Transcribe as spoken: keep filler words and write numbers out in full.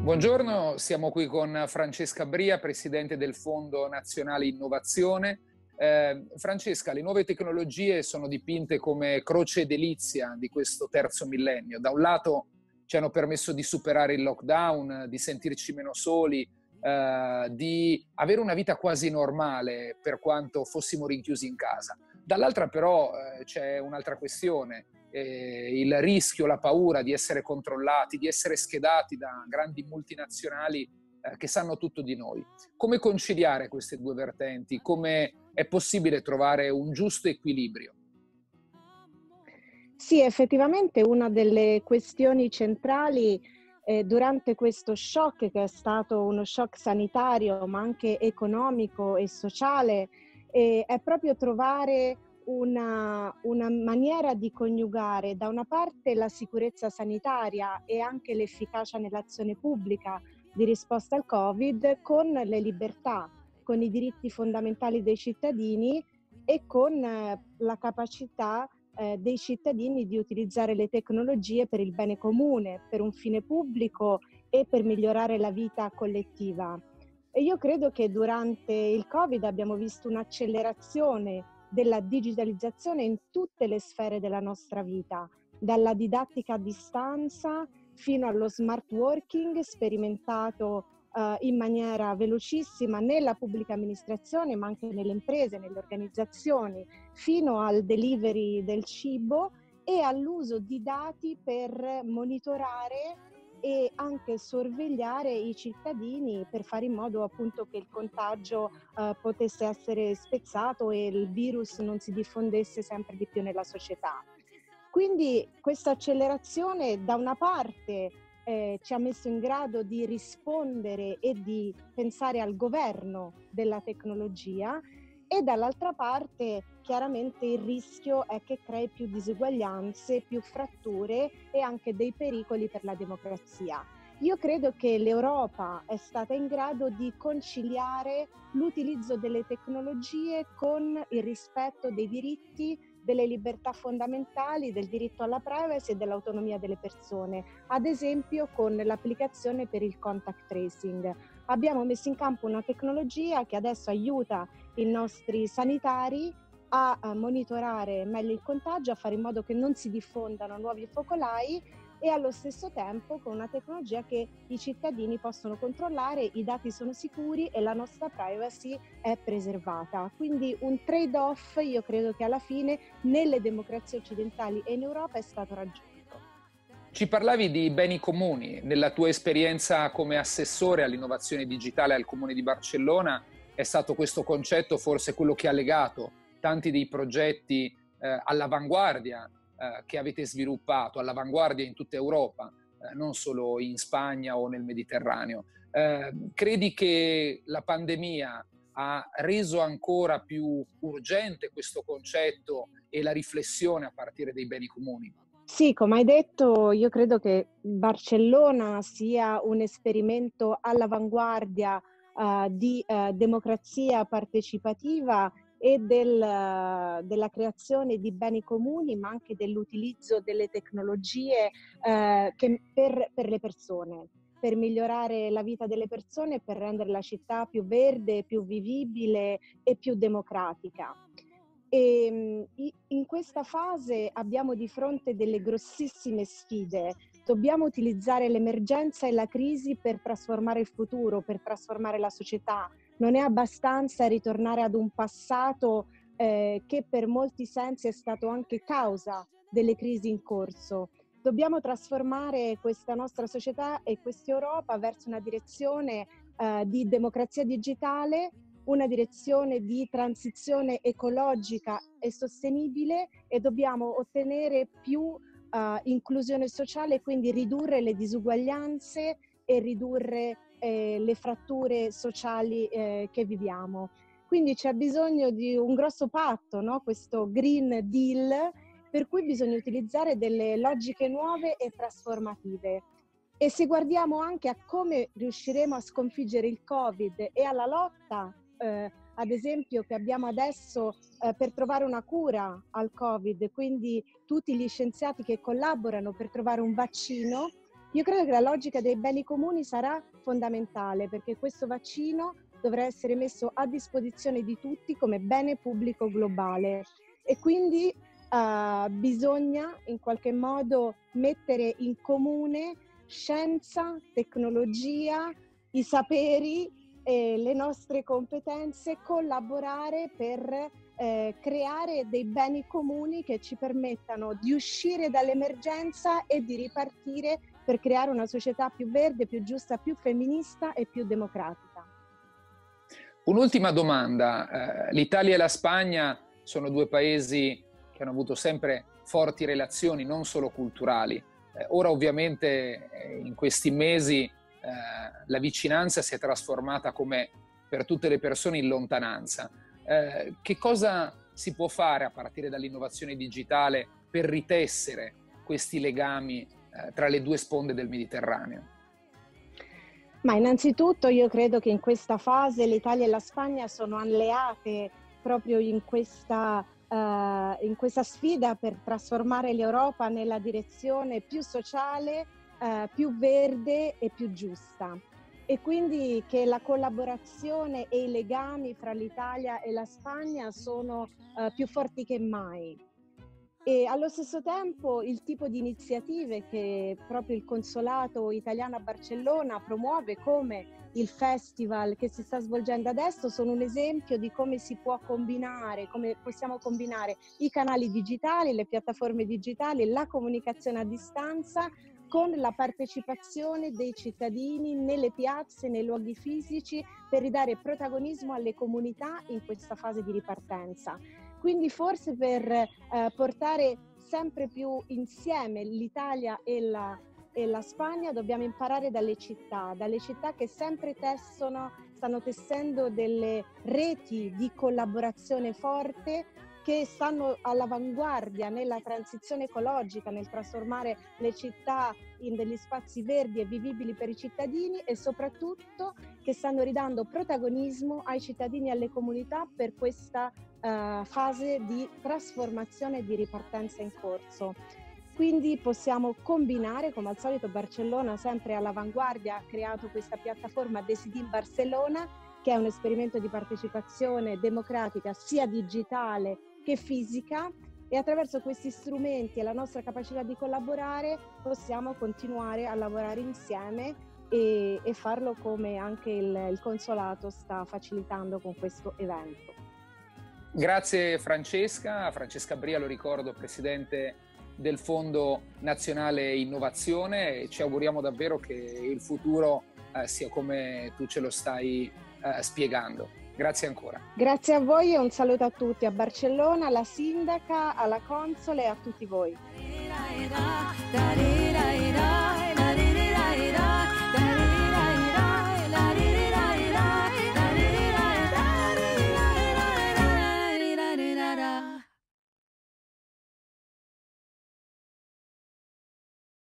Buongiorno, siamo qui con Francesca Bria, Presidente del Fondo Nazionale Innovazione. Eh, Francesca, le nuove tecnologie sono dipinte come croce e delizia di questo terzo millennio. Da un lato ci hanno permesso di superare il lockdown, di sentirci meno soli, eh, di avere una vita quasi normale per quanto fossimo rinchiusi in casa. Dall'altra però eh, c'è un'altra questione. Eh, il rischio, la paura di essere controllati, di essere schedati da grandi multinazionali eh, che sanno tutto di noi. Come conciliare queste due vertenti? Come è possibile trovare un giusto equilibrio? Sì, effettivamente una delle questioni centrali eh, durante questo shock, che è stato uno shock sanitario ma anche economico e sociale, eh, è proprio trovare Una, una maniera di coniugare da una parte la sicurezza sanitaria e anche l'efficacia nell'azione pubblica di risposta al Covid con le libertà, con i diritti fondamentali dei cittadini e con eh, la capacità eh, dei cittadini di utilizzare le tecnologie per il bene comune, per un fine pubblico e per migliorare la vita collettiva. E io credo che durante il Covid abbiamo visto un'accelerazione della digitalizzazione in tutte le sfere della nostra vita, dalla didattica a distanza fino allo smart working sperimentato eh, in maniera velocissima nella pubblica amministrazione, ma anche nelle imprese, nelle organizzazioni, fino al delivery del cibo e all'uso di dati per monitorare e anche sorvegliare i cittadini per fare in modo appunto che il contagio eh, potesse essere spezzato e il virus non si diffondesse sempre di più nella società. Quindi questa accelerazione da una parte eh, ci ha messo in grado di rispondere e di pensare al governo della tecnologia e dall'altra parte chiaramente il rischio è che crei più disuguaglianze, più fratture e anche dei pericoli per la democrazia. Io credo che l'Europa è stata in grado di conciliare l'utilizzo delle tecnologie con il rispetto dei diritti, delle libertà fondamentali, del diritto alla privacy e dell'autonomia delle persone, ad esempio con l'applicazione per il contact tracing. Abbiamo messo in campo una tecnologia che adesso aiuta i nostri sanitari a monitorare meglio il contagio, a fare in modo che non si diffondano nuovi focolai e allo stesso tempo con una tecnologia che i cittadini possono controllare, i dati sono sicuri e la nostra privacy è preservata. Quindi un trade-off, io credo che alla fine nelle democrazie occidentali e in Europa è stato raggiunto. Ci parlavi di beni comuni. Nella tua esperienza come assessore all'innovazione digitale al Comune di Barcellona è stato questo concetto forse quello che ha legato tanti dei progetti eh, all'avanguardia eh, che avete sviluppato, all'avanguardia in tutta Europa, eh, non solo in Spagna o nel Mediterraneo. Eh, credi che la pandemia ha reso ancora più urgente questo concetto e la riflessione a partire dei beni comuni? Sì, come hai detto, io credo che Barcellona sia un esperimento all'avanguardia uh, di uh, democrazia partecipativa e del, uh, della creazione di beni comuni, ma anche dell'utilizzo delle tecnologie uh, che, per, per le persone, per migliorare la vita delle persone, per rendere la città più verde, più vivibile e più democratica. E in questa fase abbiamo di fronte delle grossissime sfide. Dobbiamo utilizzare l'emergenza e la crisi per trasformare il futuro, per trasformare la società. Non è abbastanza ritornare ad un passato eh, che per molti sensi è stato anche causa delle crisi in corso. Dobbiamo trasformare questa nostra società e questa Europa verso una direzione eh, di democrazia digitale, una direzione di transizione ecologica e sostenibile e dobbiamo ottenere più uh, inclusione sociale, quindi ridurre le disuguaglianze e ridurre eh, le fratture sociali eh, che viviamo. Quindi c'è bisogno di un grosso patto, no? Questo Green Deal, per cui bisogna utilizzare delle logiche nuove e trasformative. E se guardiamo anche a come riusciremo a sconfiggere il Covid e alla lotta Eh, ad esempio che abbiamo adesso eh, per trovare una cura al Covid, quindi tutti gli scienziati che collaborano per trovare un vaccino, Io credo che la logica dei beni comuni sarà fondamentale, perché questo vaccino dovrà essere messo a disposizione di tutti come bene pubblico globale e quindi uh, bisogna in qualche modo mettere in comune scienza, tecnologia, i saperi e le nostre competenze, collaborare per eh, creare dei beni comuni che ci permettano di uscire dall'emergenza e di ripartire per creare una società più verde, più giusta, più femminista e più democratica. Un'ultima domanda. Eh, L'Italia e la Spagna sono due paesi che hanno avuto sempre forti relazioni, non solo culturali. Eh, ora ovviamente eh, in questi mesi eh, la vicinanza si è trasformata, come per tutte le persone, in lontananza. Eh, che cosa si può fare a partire dall'innovazione digitale per ritessere questi legami eh, tra le due sponde del Mediterraneo? Ma innanzitutto io credo che in questa fase l'Italia e la Spagna sono alleate proprio in questa, uh, in questa sfida per trasformare l'Europa nella direzione più sociale, uh, più verde e più giusta. E quindi che la collaborazione e i legami fra l'Italia e la Spagna sono uh, più forti che mai. E allo stesso tempo il tipo di iniziative che proprio il Consolato italiano a Barcellona promuove, come il festival che si sta svolgendo adesso, sono un esempio di come si può combinare, come possiamo combinare i canali digitali, le piattaforme digitali, la comunicazione a distanza con la partecipazione dei cittadini nelle piazze, nei luoghi fisici, per ridare protagonismo alle comunità in questa fase di ripartenza. Quindi forse per eh, portare sempre più insieme l'Italia e la, e la Spagna dobbiamo imparare dalle città, dalle città che sempre tessono, stanno tessendo delle reti di collaborazione forte, che stanno all'avanguardia nella transizione ecologica, nel trasformare le città in degli spazi verdi e vivibili per i cittadini, e soprattutto che stanno ridando protagonismo ai cittadini e alle comunità per questa uh, fase di trasformazione e di ripartenza in corso. Quindi possiamo combinare, come al solito Barcellona sempre all'avanguardia ha creato questa piattaforma Decidim Barcelona, che è un esperimento di partecipazione democratica sia digitale che fisica, e attraverso questi strumenti e la nostra capacità di collaborare possiamo continuare a lavorare insieme e, e farlo come anche il, il Consolato sta facilitando con questo evento. Grazie Francesca. Francesca Bria, lo ricordo, Presidente del Fondo Nazionale Innovazione, e ci auguriamo davvero che il futuro eh, sia come tu ce lo stai eh, spiegando. Grazie ancora. Grazie a voi e un saluto a tutti, a Barcellona, alla Sindaca, alla Console e a tutti voi.